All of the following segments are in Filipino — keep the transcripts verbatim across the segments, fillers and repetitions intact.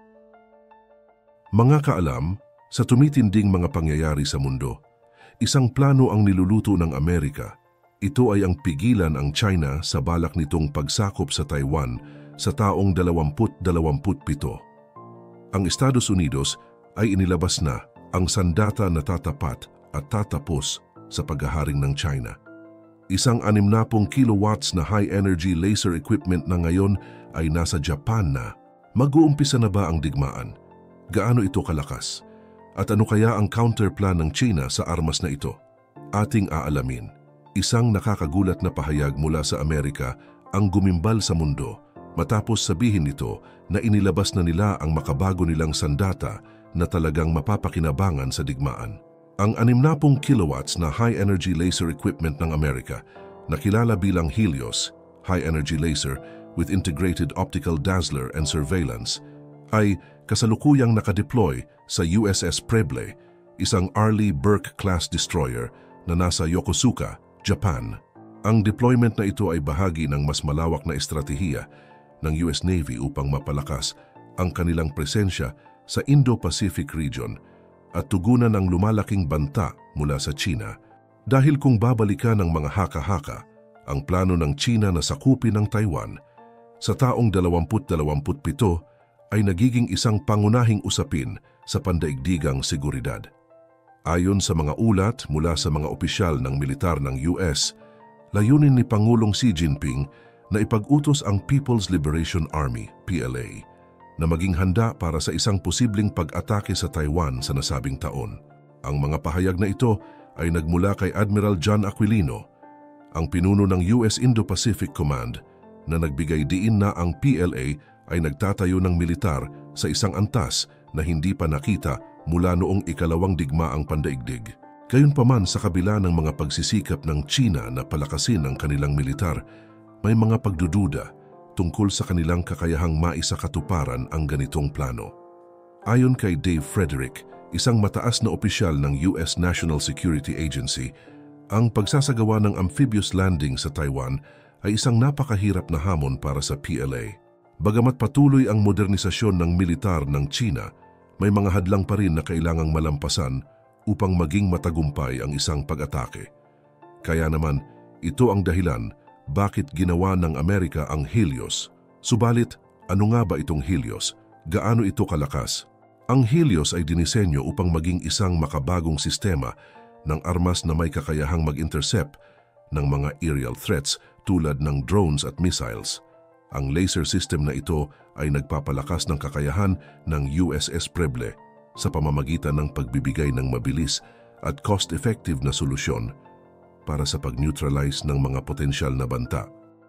Mga kaalam, sa tumitinding mga pangyayari sa mundo, isang plano ang niluluto ng Amerika. Ito ay ang pigilan ang China sa balak nitong pagsakop sa Taiwan sa taong dalawampu't dalawamput pito. Ang Estados Unidos ay inilabas na ang sandata na tatapat at tatapos sa paghaharing ng China. Isang anim na pung kilowatts na high-energy laser equipment na ngayon ay nasa Japan na. Mag-uumpisa na ba ang digmaan? Gaano ito kalakas? At ano kaya ang counterplan ng China sa armas na ito? Ating aalamin. Isang nakakagulat na pahayag mula sa Amerika ang gumimbal sa mundo matapos sabihin nito na inilabas na nila ang makabago nilang sandata na talagang mapapakinabangan sa digmaan. Ang anim na pung kilowatts na high-energy laser equipment ng Amerika na kilala bilang Helios, high-energy laser with integrated optical dazzler and surveillance, ay kasalukuyang nakadeploy sa U S S Preble, isang Arleigh Burke-class destroyer na nasa Yokosuka, Japan. Ang deployment na ito ay bahagi ng mas malawak na estratehiya ng U S Navy upang mapalakas ang kanilang presensya sa Indo-Pacific region at tugunan ang lumalaking banta mula sa China. Dahil kung babalikan ng mga haka-haka ang plano ng China na sakupin ng Taiwan, sa taong dalawampu't dalawamput pito ay nagiging isang pangunahing usapin sa pandaigdigang seguridad. Ayon sa mga ulat mula sa mga opisyal ng militar ng U S, layunin ni Pangulong Xi Jinping na ipag-utos ang People's Liberation Army, P L A, na maging handa para sa isang posibleng pag-atake sa Taiwan sa nasabing taon. Ang mga pahayag na ito ay nagmula kay Admiral John Aquilino, ang pinuno ng U S Indo-Pacific Command, na nagbigay diin na ang P L A ay nagtatayo ng militar sa isang antas na hindi pa nakita mula noong ikalawang digmaang pandaigdig. Gayunpaman, sa kabila ng mga pagsisikap ng China na palakasin ang kanilang militar, may mga pagdududa tungkol sa kanilang kakayahang maisakatuparan ang ganitong plano. Ayon kay Dave Frederick, isang mataas na opisyal ng U S National Security Agency, ang pagsasagawa ng amphibious landing sa Taiwan ay isang napakahirap na hamon para sa P L A. Bagamat patuloy ang modernisasyon ng militar ng China, may mga hadlang pa rin na kailangang malampasan upang maging matagumpay ang isang pag-atake. Kaya naman, ito ang dahilan bakit ginawa ng Amerika ang Helios. Subalit, ano nga ba itong Helios? Gaano ito kalakas? Ang Helios ay dinisenyo upang maging isang makabagong sistema ng armas na may kakayahang mag-intercept ng mga aerial threats tulad ng drones at missiles. Ang laser system na ito ay nagpapalakas ng kakayahan ng U S S Preble sa pamamagitan ng pagbibigay ng mabilis at cost-effective na solusyon para sa pag-neutralize ng mga potensyal na banta.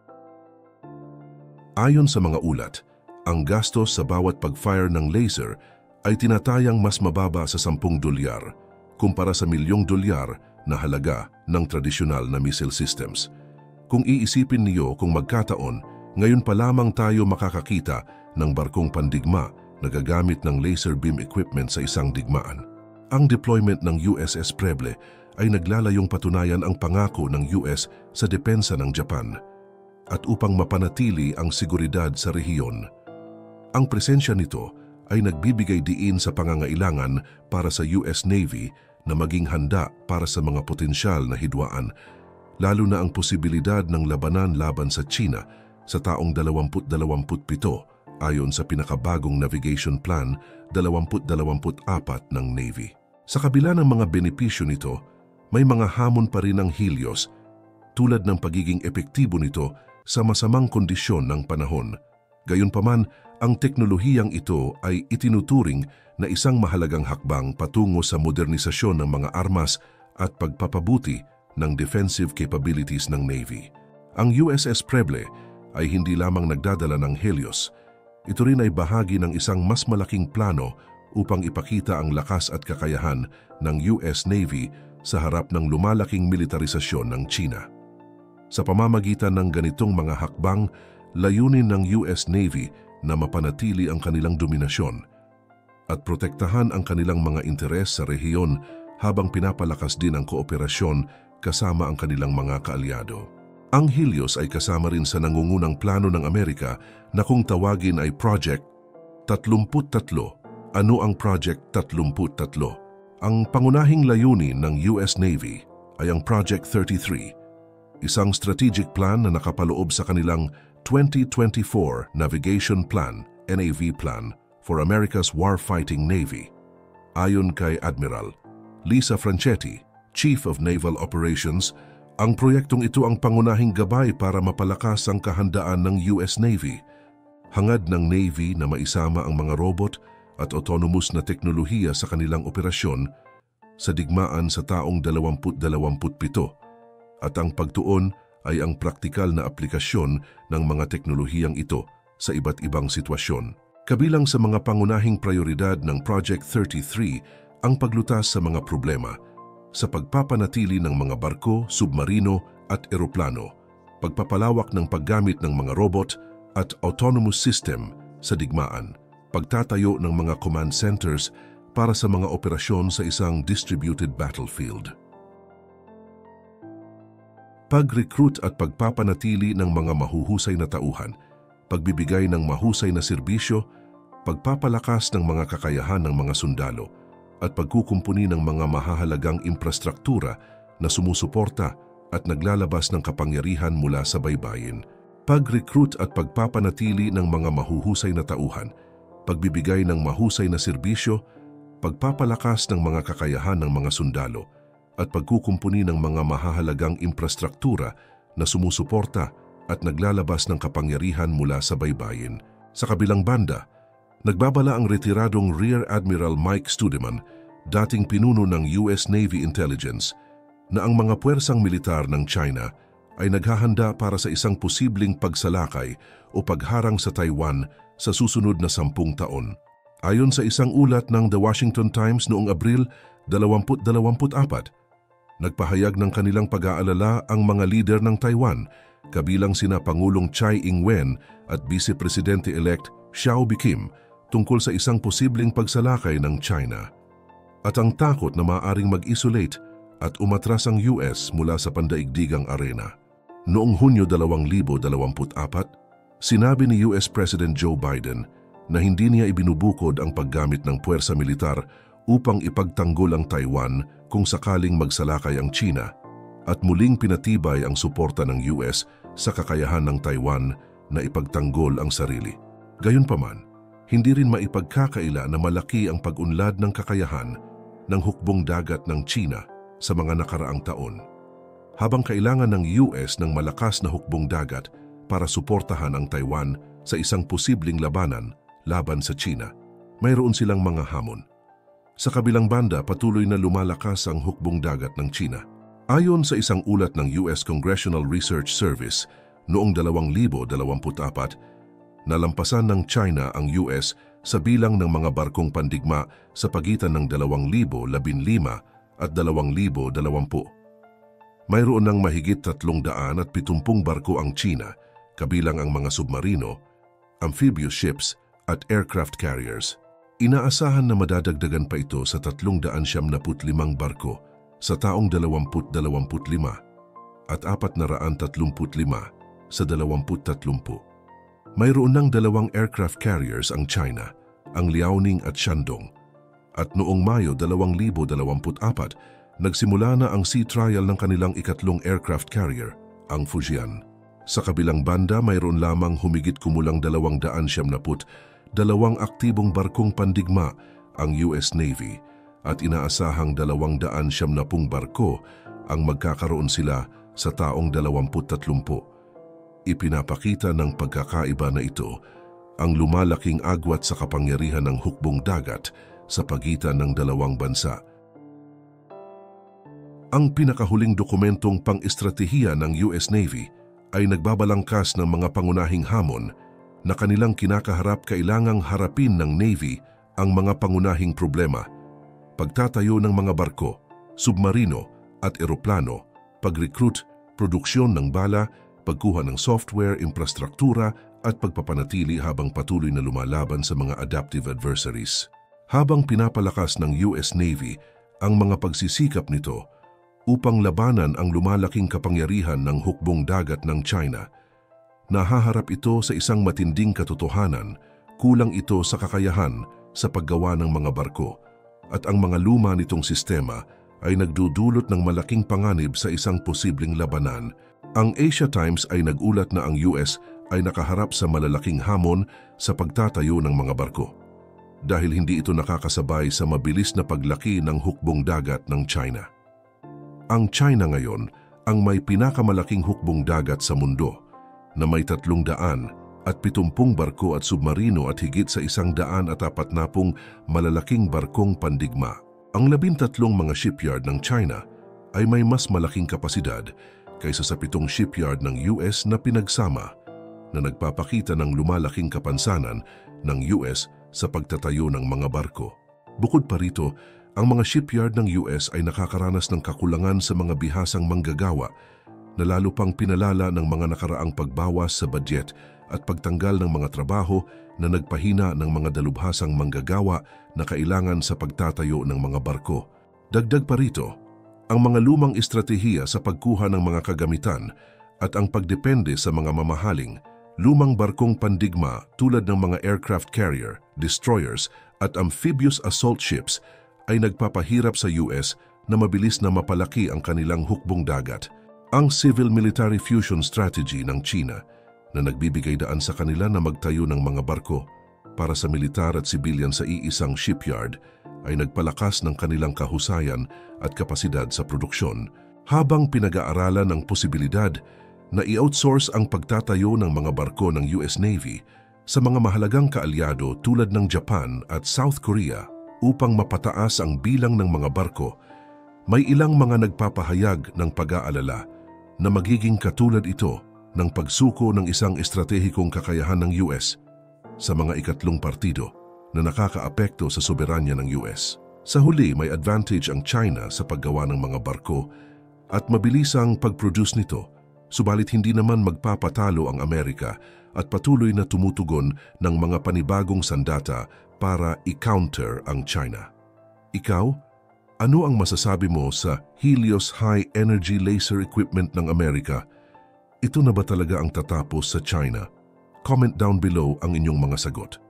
Ayon sa mga ulat, ang gastos sa bawat pag-fire ng laser ay tinatayang mas mababa sa sampung dolyar kumpara sa milyong dolyar na halaga ng tradisyonal na missile systems. Kung iisipin niyo kung magkataon, ngayon pa lamang tayo makakakita ng barkong pandigma na gagamit ng laser beam equipment sa isang digmaan. Ang deployment ng U S S Preble ay naglalayong patunayan ang pangako ng U S sa depensa ng Japan at upang mapanatili ang seguridad sa rehiyon. Ang presensya nito ay nagbibigay diin sa pangangailangan para sa U S Navy na maging handa para sa mga potensyal na hidwaan, lalo na ang posibilidad ng labanan laban sa China sa taong dalawampu't dalawamput pito ayon sa pinakabagong Navigation Plan dalawampu't dalawamput apat ng Navy. Sa kabila ng mga benepisyo nito, may mga hamon pa rin ang Helios tulad ng pagiging epektibo nito sa masamang kondisyon ng panahon. Gayunpaman, ang teknolohiyang ito ay itinuturing na isang mahalagang hakbang patungo sa modernisasyon ng mga armas at pagpapabuti ng defensive capabilities ng Navy. Ang U S S Preble ay hindi lamang nagdadala ng Helios. Ito rin ay bahagi ng isang mas malaking plano upang ipakita ang lakas at kakayahan ng U S Navy sa harap ng lumalaking militarisasyon ng China. Sa pamamagitan ng ganitong mga hakbang, layunin ng U S Navy na mapanatili ang kanilang dominasyon at protektahan ang kanilang mga interes sa rehiyon habang pinapalakas din ang kooperasyon kasama ang kanilang mga kaalyado. Ang Helios ay kasama rin sa nangungunang plano ng Amerika na kung tawagin ay Project Tatlumput tatlo. Ano ang Project Tatlumput tatlo? Ang pangunahing layunin ng U S Navy ay ang Project thirty-three, isang strategic plan na nakapaloob sa kanilang twenty twenty-four Navigation Plan, N A V Plan, for America's Warfighting Navy. Ayon kay Admiral Lisa Franchetti, Chief of Naval Operations, ang proyektong ito ang pangunahing gabay para mapalakas ang kahandaan ng U S Navy. Hangad ng Navy na maisama ang mga robot at autonomous na teknolohiya sa kanilang operasyon sa digmaan sa taong dalawampu't dalawamput pito at ang pagtuon ay ang praktikal na aplikasyon ng mga teknolohiyang ito sa iba't ibang sitwasyon. Kabilang sa mga pangunahing prioridad ng Project thirty-three ang paglutas sa mga problema sa pagpapanatili ng mga barko, submarino at eroplano, pagpapalawak ng paggamit ng mga robot at autonomous system sa digmaan, pagtatayo ng mga command centers para sa mga operasyon sa isang distributed battlefield. Pag-recruit at pagpapanatili ng mga mahuhusay na tauhan, pagbibigay ng mahusay na serbisyo, pagpapalakas ng mga kakayahan ng mga sundalo, at pagkukumpuni ng mga mahahalagang infrastruktura na sumusuporta at naglalabas ng kapangyarihan mula sa baybayin. Pag-recruit at pagpapanatili ng mga mahuhusay na tauhan, pagbibigay ng mahusay na serbisyo, pagpapalakas ng mga kakayahan ng mga sundalo, at pagkukumpuni ng mga mahahalagang infrastruktura na sumusuporta at naglalabas ng kapangyarihan mula sa baybayin. Sa kabilang banda, nagbabala ang retiradong Rear Admiral Mike Studeman, dating pinuno ng U S Navy Intelligence, na ang mga puwersang militar ng China ay naghahanda para sa isang posibleng pagsalakay o pagharang sa Taiwan sa susunod na sampung taon. Ayon sa isang ulat ng The Washington Times noong Abril dalawampu't dalawampu't apat, nagpahayag ng kanilang pag-aalala ang mga lider ng Taiwan, kabilang sina Pangulong Tsai Ing-wen at Vice Presidente-elect Xiao Bikim, tungkol sa isang posibleng pagsalakay ng China at ang takot na maaaring mag-isolate at umatras ang U S mula sa pandaigdigang arena. Noong Hunyo dalawang libo dalawampu't apat, sinabi ni U S President Joe Biden na hindi niya ibinubukod ang paggamit ng puwersa militar upang ipagtanggol ang Taiwan kung sakaling magsalakay ang China at muling pinatibay ang suporta ng U S sa kakayahan ng Taiwan na ipagtanggol ang sarili. Gayunpaman, hindi rin maipagkakaila na malaki ang pag-unlad ng kakayahan ng hukbong dagat ng China sa mga nakaraang taon. Habang kailangan ng U S ng malakas na hukbong dagat para suportahan ang Taiwan sa isang posibleng labanan laban sa China, mayroon silang mga hamon. Sa kabilang banda, patuloy na lumalakas ang hukbong dagat ng China. Ayon sa isang ulat ng U S Congressional Research Service noong dalawang libo dalawampu't apat, nalampasan ng China ang U S sa bilang ng mga barkong pandigma sa pagitan ng dalawang libo labinlima at dalawang libo dalawampu. Mayroon ng mahigit tatlong daan at pitumpung barko ang China, kabilang ang mga submarino, amphibious ships at aircraft carriers. Inaasahan na madadagdagan pa ito sa tatlong daan siyam naput limang barko sa taong dalawamput dalawamput lima at apat na raan tatlumput lima sa dalawamput tatlumpu. Mayroon ng dalawang aircraft carriers ang China, ang Liaoning at Shandong. At noong Mayo dalawang libo dalawamput apat, nagsimula na ang sea trial ng kanilang ikatlong aircraft carrier, ang Fujian. Sa kabilang banda, mayroon lamang humigit kumulang dalawang daan siyam naput, dalawang aktibong barkong pandigma ang U S Navy at inaasahang dalawang daan siyam napung barko ang magkakaroon sila sa taong dalawamput tatlumpu. Ipinapakita ng pagkakaiba na ito ang lumalaking agwat sa kapangyarihan ng hukbong dagat sa pagitan ng dalawang bansa. Ang pinakahuling dokumentong pang-estratehiya ng U S Navy ay nagbabalangkas ng mga pangunahing hamon na kanilang kinakaharap. Kailangang harapin ng Navy ang mga pangunahing problema: pagtatayo ng mga barko, submarino at eroplano, pag-recruit, produksyon ng bala, pagkuha ng software, infrastruktura at pagpapanatili habang patuloy na lumalaban sa mga adaptive adversaries. Habang pinapalakas ng U S Navy ang mga pagsisikap nito upang labanan ang lumalaking kapangyarihan ng hukbong dagat ng China, nahaharap ito sa isang matinding katotohanan kulang ito sa kakayahan sa paggawa ng mga barko at ang mga luma nitong sistema ay nagdudulot ng malaking panganib sa isang posibleng labanan. Ang Asia Times ay nagulat na ang U S ay nakaharap sa malalaking hamon sa pagtatayo ng mga barko dahil hindi ito nakakasabay sa mabilis na paglaki ng hukbong dagat ng China. Ang China ngayon ang may pinakamalaking hukbong dagat sa mundo na may tatlong daan at pitumpung barko at submarino at higit sa isang daan at apat na pung malalaking barkong pandigma. Ang labintatlong mga shipyard ng China ay may mas malaking kapasidad kaysa sa pitong shipyard ng U S na pinagsama na nagpapakita ng lumalaking kapansanan ng U S sa pagtatayo ng mga barko. Bukod pa rito, ang mga shipyard ng U S ay nakakaranas ng kakulangan sa mga bihasang manggagawa na lalo pang pinalala ng mga nakaraang pagbawas sa budget at pagtanggal ng mga trabaho na nagpahina ng mga dalubhasang manggagawa na kailangan sa pagtatayo ng mga barko. Dagdag pa rito, ang mga lumang estratehiya sa pagkuha ng mga kagamitan at ang pagdepende sa mga mamahaling lumang barkong pandigma tulad ng mga aircraft carrier, destroyers at amphibious assault ships ay nagpapahirap sa U S na mabilis na mapalaki ang kanilang hukbong dagat. Ang Civil-Military Fusion Strategy ng China na nagbibigay daan sa kanila na magtayo ng mga barko para sa militar at sibilyan sa iisang shipyard ay nagpalakas ng kanilang kahusayan at kapasidad sa produksyon habang pinag-aaralan ang posibilidad na i-outsource ang pagtatayo ng mga barko ng U S Navy sa mga mahalagang kaalyado tulad ng Japan at South Korea upang mapataas ang bilang ng mga barko. May ilang mga nagpapahayag ng pag-aalala na magiging katulad ito ng pagsuko ng isang estratehikong kakayahan ng U S sa mga ikatlong partido na nakakaapekto sa soberanya ng U S. Sa huli, may advantage ang China sa paggawa ng mga barko at mabilisang pag-produce nito, subalit hindi naman magpapatalo ang Amerika at patuloy na tumutugon ng mga panibagong sandata para i-counter ang China. Ikaw, ano ang masasabi mo sa Helios High Energy Laser Equipment ng Amerika? Ito na ba talaga ang tatapos sa China? Comment down below ang inyong mga sagot.